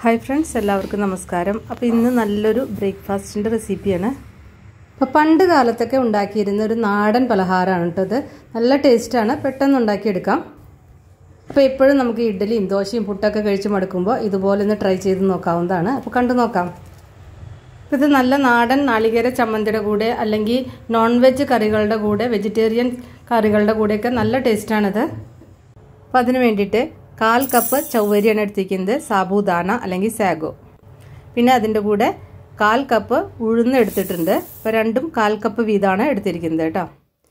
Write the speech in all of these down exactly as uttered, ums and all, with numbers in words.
Hi friends, എല്ലാവർക്കും നമസ്കാരം. അപ്പോൾ ഇന്ന് നല്ലൊരു ബ്രേക്ക്ഫാസ്റ്റിൻ്റെ റെസിപ്പിയാണ്. അപ്പോൾ പണ്ട് കാലത്തൊക്കെ ഉണ്ടാക്കിയിരുന്ന ഒരു നാടൻ പലഹാരമാണ് കേട്ടത്. നല്ല ടേസ്റ്റാണ്, പെട്ടെന്ന് ഉണ്ടാക്കിയെടുക്കാം. അപ്പോൾ എപ്പോഴും നമുക്ക് ഇഡ്ഡലിയും ദോശയും പുട്ടൊക്കെ കഴിച്ച് മടുക്കുമ്പോൾ ഇതുപോലെ ഒന്ന് ട്രൈ ചെയ്ത് നോക്കാവുന്നതാണ്. അപ്പോൾ കണ്ടു നോക്കാം. അപ്പോൾ ഇത് നല്ല നാടൻ നാളികേര ചമ്മന്തിയുടെ കൂടെ അല്ലെങ്കിൽ നോൺ വെജ് കറികളുടെ കൂടെ, വെജിറ്റേറിയൻ കറികളുടെ കൂടെയൊക്കെ നല്ല ടേസ്റ്റാണിത്. അപ്പോൾ അതിന് വേണ്ടിയിട്ട് കാൽ കപ്പ് ചവ്വരിയാണ് എടുത്തിരിക്കുന്നത്, സാബുദാന അല്ലെങ്കിൽ സാഗോ. പിന്നെ അതിൻ്റെ കൂടെ കാൽ കപ്പ് ഉഴുന്ന് എടുത്തിട്ടുണ്ട്. അപ്പോൾ രണ്ടും കാൽ കപ്പ് വീതമാണ് എടുത്തിരിക്കുന്നത് കേട്ടോ.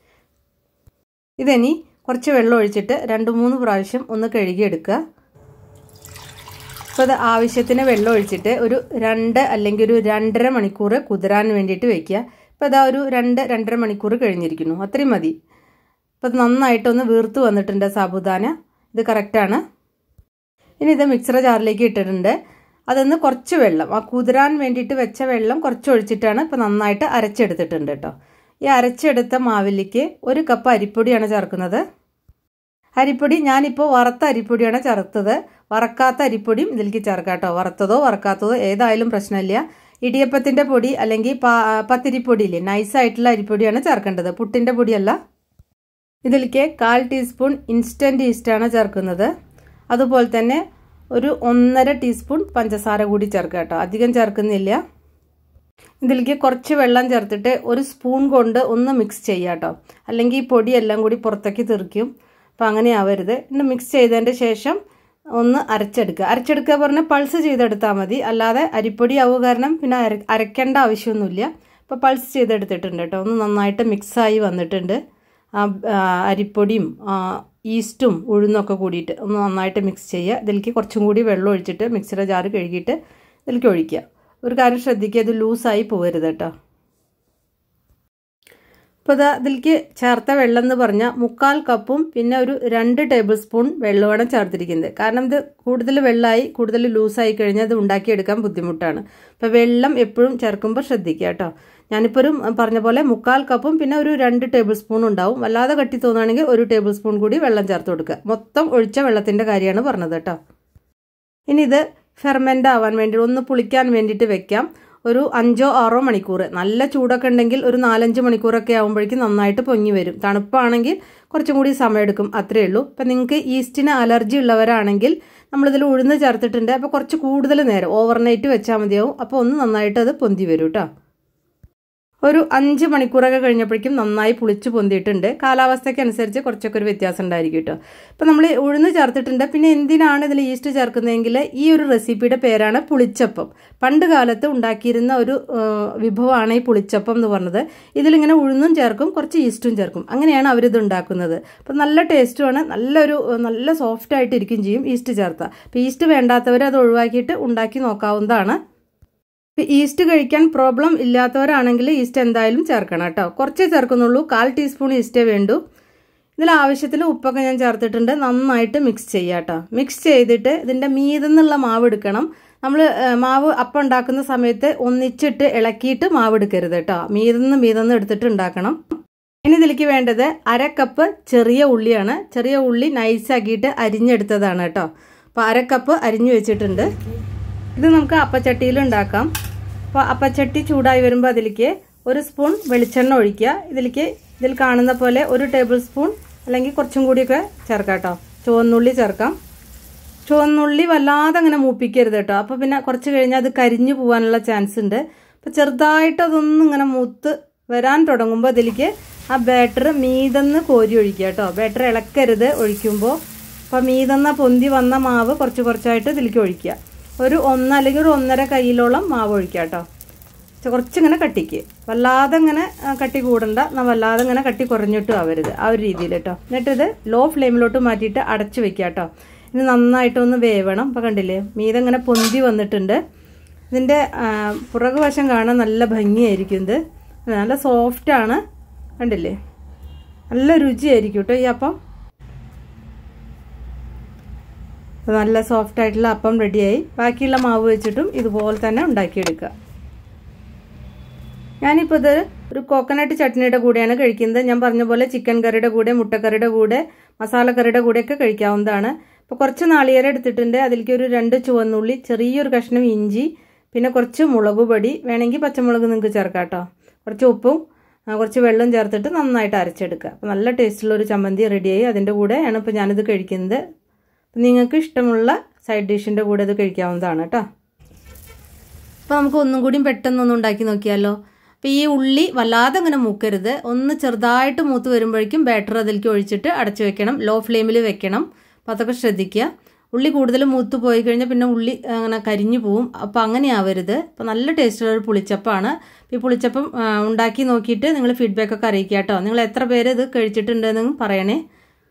ഇതിനി കുറച്ച് വെള്ളം ഒഴിച്ചിട്ട് രണ്ട് മൂന്ന് പ്രാവശ്യം ഒന്ന് കഴുകിയെടുക്കുക. അപ്പോൾ അത് ആവശ്യത്തിന് വെള്ളം ഒഴിച്ചിട്ട് ഒരു രണ്ട് അല്ലെങ്കിൽ ഒരു രണ്ടര മണിക്കൂർ കുതിരാൻ വേണ്ടിയിട്ട് വെക്കുക. അപ്പോൾ അതാ ഒരു രണ്ട് രണ്ടര മണിക്കൂർ കഴിഞ്ഞിരിക്കുന്നു, അത്രയും മതി. അപ്പോൾ അത് നന്നായിട്ടൊന്ന് വീർത്ത് വന്നിട്ടുണ്ട് സാബുദാന. ഇത് കറക്റ്റാണ്. ഇനി ഇത് മിക്സർ ജാറിലേക്ക് ഇട്ടിട്ടുണ്ട്. അതൊന്ന് കുറച്ച് വെള്ളം, ആ കുതിരാൻ വേണ്ടിയിട്ട് വെച്ച വെള്ളം കുറച്ച് ഒഴിച്ചിട്ടാണ് ഇപ്പോൾ നന്നായിട്ട് അരച്ചെടുത്തിട്ടുണ്ട് കേട്ടോ. ഈ അരച്ചെടുത്ത മാവിലേക്ക് ഒരു കപ്പ് അരിപ്പൊടിയാണ് ചേർക്കുന്നത്. അരിപ്പൊടി ഞാനിപ്പോൾ വറുത്ത അരിപ്പൊടിയാണ് ചേർത്തത്. വറക്കാത്ത അരിപ്പൊടിയും ഇതിലേക്ക് ചേർക്കാം കേട്ടോ. വറുത്തതോ വറക്കാത്തതോ ഏതായാലും പ്രശ്നമില്ല. ഇടിയപ്പത്തിൻ്റെ പൊടി അല്ലെങ്കിൽ പത്തിരിപ്പൊടിയില്ലേ, നൈസായിട്ടുള്ള അരിപ്പൊടിയാണ് ചേർക്കേണ്ടത്, പുട്ടിൻ്റെ പൊടിയല്ല. ഇതിലേക്ക് കാൽ ടീസ്പൂൺ ഇൻസ്റ്റൻറ്റ് ഈസ്റ്റാണ് ചേർക്കുന്നത്. അതുപോലെ തന്നെ ഒരു ഒന്നര ടീസ്പൂൺ പഞ്ചസാര കൂടി ചേർക്കുക കേട്ടോ, അധികം ചേർക്കുന്നില്ല. ഇതിലേക്ക് കുറച്ച് വെള്ളം ചേർത്തിട്ട് ഒരു സ്പൂൺ കൊണ്ട് ഒന്ന് മിക്സ് ചെയ്യുക കേട്ടോ, അല്ലെങ്കിൽ ഈ പൊടിയെല്ലാം കൂടി പുറത്തേക്ക് തെറിക്കും. അപ്പോൾ അങ്ങനെ ആവരുത്. ഇന്ന് മിക്സ് ചെയ്തതിൻ്റെ ശേഷം ഒന്ന് അരച്ചെടുക്കുക. അരച്ചെടുക്കുക പറഞ്ഞാൽ പൾസ് ചെയ്തെടുത്താൽ മതി, അല്ലാതെ അരിപ്പൊടി ആവുക കാരണം പിന്നെ അര അരയ്ക്കേണ്ട ആവശ്യമൊന്നുമില്ല. അപ്പോൾ പൾസ് ചെയ്തെടുത്തിട്ടുണ്ട് കേട്ടോ. ഒന്ന് നന്നായിട്ട് മിക്സായി വന്നിട്ടുണ്ട്. അരിപ്പൊടിയും ഈസ്റ്റും ഉഴുന്നൊക്കെ കൂടിയിട്ട് ഒന്ന് നന്നായിട്ട് മിക്സ് ചെയ്യുക. ഇതിലേക്ക് കുറച്ചും കൂടി വെള്ളം ഒഴിച്ചിട്ട് മിക്സിയുടെ ജാറ് കഴുകിയിട്ട് ഇതിലേക്ക് ഒഴിക്കുക. ഒരു കാര്യം ശ്രദ്ധിക്കുക, ഇത് ലൂസായി പോകരുത് കേട്ടോ. അപ്പോൾ ഇതാ ഇതിലേക്ക് ചേർത്ത വെള്ളം എന്ന് പറഞ്ഞാൽ മുക്കാൽ കപ്പും പിന്നെ ഒരു രണ്ട് ടേബിൾ സ്പൂൺ വെള്ളമാണ് ചേർത്തിരിക്കുന്നത്. കാരണം ഇത് കൂടുതൽ വെള്ളമായി കൂടുതൽ ലൂസായി കഴിഞ്ഞാൽ ഇത് ഉണ്ടാക്കിയെടുക്കാൻ ബുദ്ധിമുട്ടാണ്. അപ്പോൾ വെള്ളം എപ്പോഴും ചേർക്കുമ്പോൾ ശ്രദ്ധിക്കുക കേട്ടോ. ഞാനിപ്പോൾ ഒരു പറഞ്ഞ പോലെ മുക്കാൽ കപ്പും പിന്നെ ഒരു രണ്ട് ടേബിൾ സ്പൂൺ ഉണ്ടാവും. വല്ലാതെ കട്ടി തോന്നുകയാണെങ്കിൽ ഒരു ടേബിൾ സ്പൂൺ കൂടി വെള്ളം ചേർത്ത് കൊടുക്കുക. മൊത്തം ഒഴിച്ച വെള്ളത്തിൻ്റെ കാര്യമാണ് പറഞ്ഞത് കേട്ടോ. ഇനി ഇത് ഫെർമെൻ്റ് ആവാൻ വേണ്ടി ഒന്ന് പുളിക്കാൻ വേണ്ടിയിട്ട് വെക്കാം. ഒരു അഞ്ചോ ആറോ മണിക്കൂർ. നല്ല ചൂടൊക്കെ ഉണ്ടെങ്കിൽ ഒരു നാലഞ്ച് മണിക്കൂറൊക്കെ ആകുമ്പോഴേക്കും നന്നായിട്ട് പൊങ്ങി വരും. തണുപ്പാണെങ്കിൽ കുറച്ചും കൂടി സമയമെടുക്കും, അത്രയേ ഉള്ളൂ. അപ്പം നിങ്ങൾക്ക് ഈസ്റ്റിന് അലർജി ഉള്ളവരാണെങ്കിൽ നമ്മളിതിൽ ഉഴുന്ന് ചേർത്തിട്ടുണ്ട്. അപ്പോൾ കുറച്ച് കൂടുതൽ നേരം ഓവർനൈറ്റ് വെച്ചാൽ മതിയാവും. അപ്പോൾ ഒന്ന് നന്നായിട്ട് അത് പൊന്തി വരും കേട്ടോ. ഒരു അഞ്ച് മണിക്കൂറൊക്കെ കഴിഞ്ഞപ്പോഴേക്കും നന്നായി പുളിച്ച് പൊന്തിയിട്ടുണ്ട്. കാലാവസ്ഥയ്ക്ക് അനുസരിച്ച് കുറച്ചൊക്കെ ഒരു വ്യത്യാസം ഉണ്ടായിരിക്കും കേട്ടോ. അപ്പോൾ നമ്മൾ ഉഴുന്ന് ചേർത്തിട്ടുണ്ട്. പിന്നെ എന്തിനാണ് ഇതിൽ ഈസ്റ്റ് ചേർക്കുന്നതെങ്കിൽ ഈ ഒരു റെസിപ്പിയുടെ പേരാണ് പുളിച്ചപ്പം. പണ്ട് കാലത്ത് ഉണ്ടാക്കിയിരുന്ന ഒരു വിഭവമാണ് ഈ പുളിച്ചപ്പം എന്ന് പറഞ്ഞത്. ഇതിലിങ്ങനെ ഉഴുന്നും ചേർക്കും, കുറച്ച് ഈസ്റ്റും ചേർക്കും. അങ്ങനെയാണ് അവരിത് ഉണ്ടാക്കുന്നത്. അപ്പോൾ നല്ല ടേസ്റ്റുമാണ്, നല്ലൊരു നല്ല സോഫ്റ്റ് ആയിട്ടിരിക്കും ചെയ്യും ഈസ്റ്റ് ചേർത്താൽ. അപ്പോൾ ഈസ്റ്റ് വേണ്ടാത്തവർ അത് ഒഴിവാക്കിയിട്ട് ഉണ്ടാക്കി നോക്കാവുന്നതാണ്. ഈസ്റ്റ് കഴിക്കാൻ പ്രോബ്ലം ഇല്ലാത്തവരാണെങ്കിൽ ഈസ്റ്റ് എന്തായാലും ചേർക്കണം കേട്ടോ. കുറച്ചേ ചേർക്കുന്നുള്ളൂ, കാൽ ടീസ്പൂൺ ഈസ്റ്റേ വേണ്ടൂ. ഇതിൽ ആവശ്യത്തിന് ഉപ്പൊക്കെ ഞാൻ ചേർത്തിട്ടുണ്ട്. നന്നായിട്ട് മിക്സ് ചെയ്യുക കേട്ടോ. മിക്സ് ചെയ്തിട്ട് ഇതിൻ്റെ മീതെന്നുള്ള മാവ് എടുക്കണം. നമ്മൾ മാവ് അപ്പം ഉണ്ടാക്കുന്ന സമയത്ത് ഒന്നിച്ചിട്ട് ഇളക്കിയിട്ട് മാവ് എടുക്കരുത് കേട്ടോ. മീതെന്ന് മീതെന്ന് എടുത്തിട്ട് ഉണ്ടാക്കണം. ഇനി ഇതിലേക്ക് വേണ്ടത് അര കപ്പ് ചെറിയ ഉള്ളിയാണ്. ചെറിയ ഉള്ളി നൈസാക്കിയിട്ട് അരിഞ്ഞെടുത്തതാണ് കേട്ടോ. അപ്പോൾ അര കപ്പ് അരിഞ്ഞു വെച്ചിട്ടുണ്ട്. ഇത് നമുക്ക് അപ്പച്ചട്ടിയിൽ ഉണ്ടാക്കാം. അപ്പോൾ അപ്പച്ചട്ടി ചൂടായി വരുമ്പോൾ അതിലേക്ക് ഒരു സ്പൂൺ വെളിച്ചെണ്ണ ഒഴിക്കുക. ഇതിലേക്ക് ഇതിൽ കാണുന്ന പോലെ ഒരു ടേബിൾ സ്പൂൺ അല്ലെങ്കിൽ കുറച്ചും കൂടിയൊക്കെ ചേർക്കാം കേട്ടോ. ചുവന്നുള്ളി ചേർക്കാം. ചുവന്നുള്ളി വല്ലാതെ അങ്ങനെ മൂപ്പിക്കരുത് കേട്ടോ. അപ്പോൾ പിന്നെ കുറച്ച് കഴിഞ്ഞാൽ അത് കരിഞ്ഞു പോകാനുള്ള ചാൻസ് ഉണ്ട്. അപ്പോൾ ചെറുതായിട്ട് അതൊന്നും ഇങ്ങനെ മൂത്ത് വരാൻ തുടങ്ങുമ്പോൾ അതിലേക്ക് ആ ബാറ്റർ മീതെന്ന് കോരി ഒഴിക്കുക കേട്ടോ. ബാറ്റർ ഇളക്കരുത് ഒഴിക്കുമ്പോൾ. അപ്പോൾ മീതെന്ന പൊന്തി വന്ന മാവ് കുറച്ച് കുറച്ചായിട്ട് ഇതിലേക്ക് ഒഴിക്കുക. ഒരു ഒന്ന് അല്ലെങ്കിൽ ഒരു ഒന്നര കയ്യിലോളം മാവ് ഒഴിക്കുക കേട്ടോ. കുറച്ചിങ്ങനെ കട്ടിക്ക്, വല്ലാതെ ഇങ്ങനെ കട്ടി കൂടണ്ട, എന്നാൽ വല്ലാതെ ഇങ്ങനെ കട്ടി കുറഞ്ഞിട്ടും ആവരുത്, ആ ഒരു രീതിയിൽ കേട്ടോ. എന്നിട്ടിത് ലോ ഫ്ലെയിമിലോട്ട് മാറ്റിയിട്ട് അടച്ചു വെക്കുക കേട്ടോ. ഇത് നന്നായിട്ടൊന്ന് വേവണം. അപ്പോൾ കണ്ടില്ലേ, മീതങ്ങനെ പൊന്തി വന്നിട്ടുണ്ട്. ഇതിൻ്റെ പുറകു വശം കാണാൻ നല്ല ഭംഗിയായിരിക്കും. ഇത് നല്ല സോഫ്റ്റാണ്, കണ്ടില്ലേ, നല്ല രുചിയായിരിക്കും കേട്ടോ ഈ അപ്പം. നല്ല സോഫ്റ്റ് ആയിട്ടുള്ള അപ്പം റെഡിയായി. ബാക്കിയുള്ള മാവ് വെച്ചിട്ടും ഇതുപോലെ തന്നെ ഉണ്ടാക്കിയെടുക്കുക. ഞാനിപ്പോൾ ഇത് ഒരു കോക്കനട്ട് ചട്നിയുടെ കൂടെയാണ് കഴിക്കുന്നത്. ഞാൻ പറഞ്ഞ പോലെ ചിക്കൻ കറിയുടെ കൂടെ, മുട്ടക്കറിയുടെ കൂടെ, മസാലക്കറിയുടെ കൂടെയൊക്കെ കഴിക്കാവുന്നതാണ്. അപ്പോൾ കുറച്ച് നാളികേരം എടുത്തിട്ടുണ്ട്. അതിലേക്ക് ഒരു രണ്ട് ചുവന്നുള്ളി, ചെറിയൊരു കഷ്ണം ഇഞ്ചി, പിന്നെ കുറച്ച് മുളക് പൊടി, വേണമെങ്കിൽ പച്ചമുളക് നിങ്ങൾക്ക് ചേർക്കാം കേട്ടോ. കുറച്ച് ഉപ്പും കുറച്ച് വെള്ളം ചേർത്തിട്ട് നന്നായിട്ട് അരച്ചെടുക്കുക. അപ്പോൾ നല്ല ടേസ്റ്റുള്ളൊരു ചമ്മന്തി റെഡിയായി. അതിൻ്റെ കൂടെയാണ് ഇപ്പോൾ ഞാനിത് കഴിക്കുന്നത്. നിങ്ങൾക്ക് ഇഷ്ടമുള്ള സൈഡ് ഡിഷിൻ്റെ കൂടെ ഇത് കഴിക്കാവുന്നതാണ് കേട്ടോ. അപ്പോൾ നമുക്ക് ഒന്നും കൂടിയും പെട്ടെന്നൊന്നും ഉണ്ടാക്കി നോക്കിയാലോ. അപ്പോൾ ഈ ഉള്ളി വല്ലാതെ അങ്ങനെ മൂക്കരുത്. ഒന്ന് ചെറുതായിട്ട് മൂത്ത് വരുമ്പോഴേക്കും ബാറ്റർ അതിലേക്ക് ഒഴിച്ചിട്ട് അടച്ചു വെക്കണം. ലോ ഫ്ലെയിമിൽ വെക്കണം. അപ്പോൾ അതൊക്കെ ശ്രദ്ധിക്കുക. ഉള്ളി കൂടുതൽ മൂത്ത് പോയി കഴിഞ്ഞാൽ പിന്നെ ഉള്ളി അങ്ങനെ കരിഞ്ഞു പോവും. അപ്പോൾ അങ്ങനെ ആവരുത്. അപ്പോൾ നല്ല ടേസ്റ്റുള്ള ഒരു പുളിച്ചപ്പാണ്. ഈ പുളിച്ചപ്പം ഉണ്ടാക്കി നോക്കിയിട്ട് നിങ്ങൾ ഫീഡ്ബാക്കൊക്കെ അറിയിക്കുക കേട്ടോ. നിങ്ങൾ എത്ര പേര് ഇത് കഴിച്ചിട്ടുണ്ടെന്ന് പറയണേ.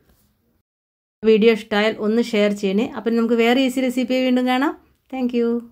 വീഡിയോ ഇഷ്ടമായാൽ ഒന്ന് ഷെയർ ചെയ്യണേ. അപ്പം നമുക്ക് വേറെ ഈസി റെസിപ്പി വീണ്ടും കാണാം. താങ്ക്